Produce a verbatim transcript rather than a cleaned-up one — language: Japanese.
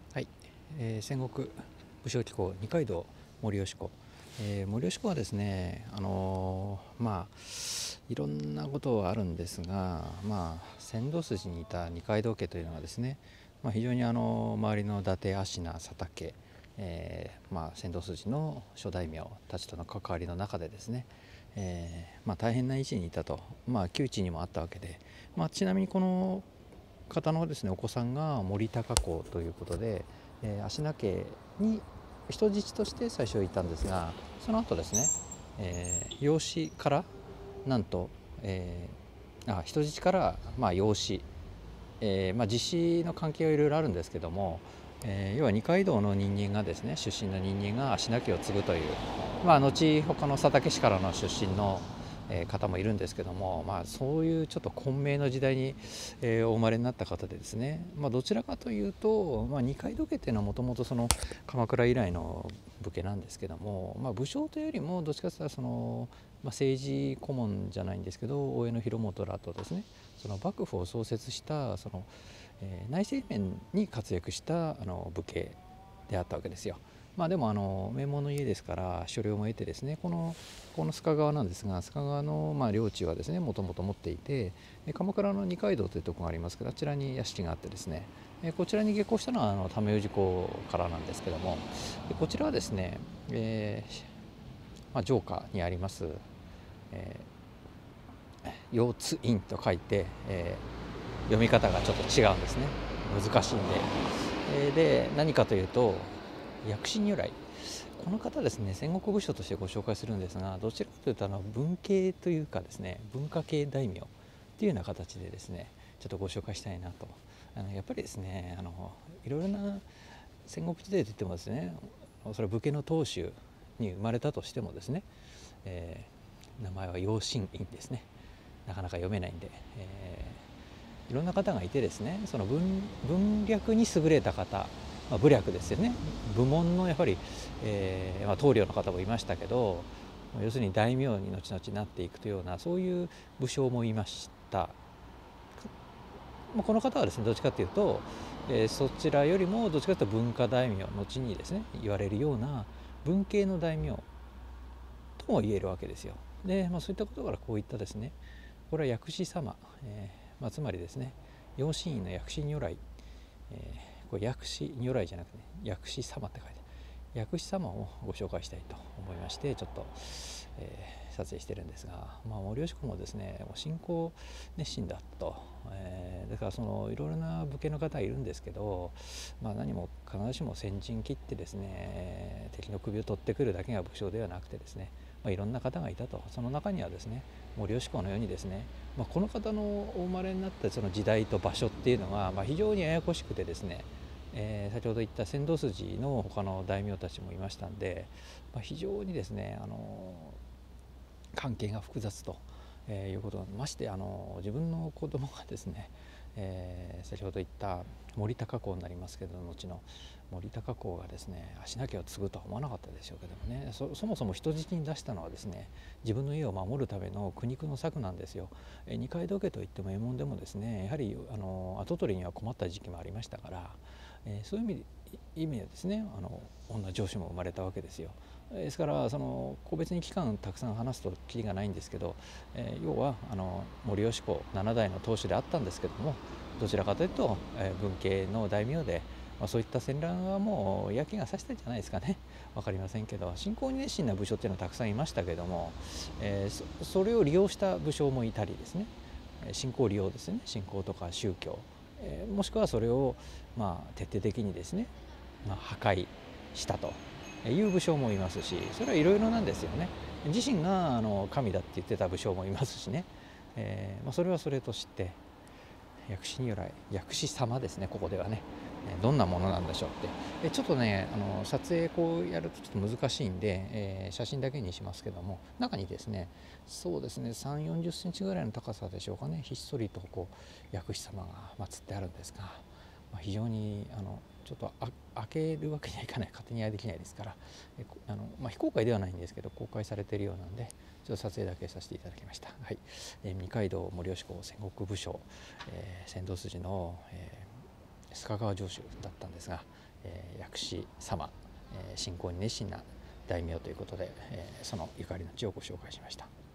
はい、えー、戦国武将機構二階堂森喜子、えー、森喜子はですね、あのー、まあいろんなことはあるんですが、まあ、先導筋にいた二階堂家というのはですね、まあ、非常にあの周りの伊達芦名佐竹、えーまあ、先導筋の諸大名たちとの関わりの中でですね、えーまあ、大変な位置にいたと、まあ、窮地にもあったわけで、まあ、ちなみにこの方のですねお子さんが森高公ということで、えー、芦名家に人質として最初いたんですが、その後ですね、えー、養子からなんと、えー、あ人質からまあ養子、えーまあ、実子の関係はいろいろあるんですけども、えー、要は二階堂の人間がですね出身の人間が芦名家を継ぐという、まあ、後他の佐竹氏からの出身の方もいるんですけども、まあ、そういうちょっと混迷の時代に、えー、お生まれになった方でですね、まあ、どちらかというと、まあ、二階堂家っていうのはもともとその鎌倉以来の武家なんですけども、まあ、武将というよりもどっちかというとその、まあ、政治顧問じゃないんですけど大江広元らとですねその幕府を創設したその、えー、内政面に活躍したあの武家であったわけですよ。まあ、でもあの名門の家ですから所領も得てですねこのこの須賀川なんですが須賀川のまあ領地はですねもともと持っていて鎌倉の二階堂というところがありますけどあちらに屋敷があってですねこちらに下校したのはあの為氏公からなんですけどもこちらはですね、えーまあ、城下にあります、えー、腰津院と書いて、えー、読み方がちょっと違うんですね難しいんで、えー、で何かというと薬師如来この方ですね戦国武将としてご紹介するんですがどちらかというとあの文系というかですね文化系大名っていうような形でですねちょっとご紹介したいなとあのやっぱりですねあのいろいろな戦国時代といってもですねそれは武家の当主に生まれたとしてもですね、えー、名前は養心院ですねなかなか読めないんで、えー、いろんな方がいてですねその 文, 文略に優れた方まあ、武略ですよね部門のやはり、えーまあ、棟梁の方もいましたけど要するに大名に後々なっていくというようなそういう武将もいました。この方はですねどっちかというと、えー、そちらよりもどっちかというと文化大名後にですね言われるような文系の大名とも言えるわけですよ。で、まあ、そういったことからこういったですねこれは薬師様、えーまあ、つまりですね養子院の薬師如来、えーこれ薬師如来じゃなくて、ね、薬師様って書いて薬師様をご紹介したいと思いましてちょっと、えー、撮影してるんですが、まあ、森喜子もですね信仰熱心だと、えー、だからそのいろいろな武家の方いるんですけど、まあ、何も必ずしも先陣切ってですね敵の首を取ってくるだけが武将ではなくてですね、まあ、いろんな方がいたと。その中にはですね森喜子のようにですね、まあ、この方のお生まれになったその時代と場所っていうのが、まあ、非常にややこしくてですねえー、先ほど言った先導筋の他の大名たちもいましたんで、まあ、非常にですね、あの関係が複雑と、えー、いうことましてあの自分の子供がですね、えー、先ほど言った森高公になりますけど後の森高公がですね芦名家を継ぐとは思わなかったでしょうけどもね そ, そもそも人質に出したのはですね自分の家を守るための苦肉の策なんですよ。えー、二階堂家といっても右衛門でもですねやはりあの跡取りには困った時期もありましたから、えー、そういう意味意味でですねあの女上司も生まれたわけですよ。ですからその個別に期間たくさん話すときりがないんですけど、えー、要はあの森喜子なな代の当主であったんですけどもどちらかというと、えー、文系の大名で、まあ、そういった戦乱はもう嫌気がさしたんじゃないですかね分かりませんけど信仰に熱心な武将っていうのはたくさんいましたけども、えー、そ, それを利用した武将もいたりですね信仰利用ですね信仰とか宗教、えー、もしくはそれを、まあ、徹底的にですね、まあ、破壊したという武将もいますしそれはいろいろなんですよね。自身があの神だって言ってた武将もいますしね、えーまあ、それはそれとして薬師如来薬師様ですねここではねどんなものなんでしょうってちょっとねあの撮影こうやるとちょっと難しいんで、えー、写真だけにしますけども中にですねそうですねさんじゅうよんじゅっセンチぐらいの高さでしょうかねひっそりとこう薬師様が祀ってあるんですが、まあ、非常にあのちょっとあ開けるわけにはいかない勝手にはできないですからえあの、まあ、非公開ではないんですけど公開されているようなんでちょっと撮影だけさせていただきました。はい、えー、二階堂森喜子戦国武将、えー、先導筋の、えー、須賀川城主だったんですが、 えー、薬師様、えー、信仰に熱心な大名ということで、えー、そのゆかりの地をご紹介しました。